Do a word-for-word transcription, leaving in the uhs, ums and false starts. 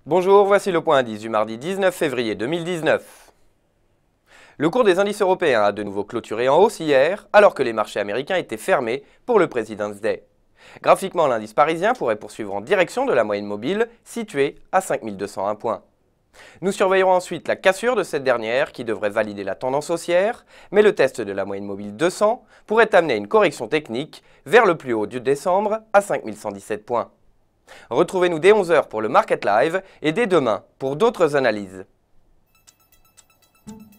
Bonjour, voici le point indice du mardi dix-neuf février deux mille dix-neuf. Le cours des indices européens a de nouveau clôturé en hausse hier, alors que les marchés américains étaient fermés pour le President's Day. Graphiquement, l'indice parisien pourrait poursuivre en direction de la moyenne mobile, située à cinq mille deux cent un points. Nous surveillerons ensuite la cassure de cette dernière, qui devrait valider la tendance haussière, mais le test de la moyenne mobile deux cents pourrait amener à une correction technique vers le plus haut du décembre à cinq mille cent dix-sept points. Retrouvez-nous dès onze heures pour le Market Live et dès demain pour d'autres analyses.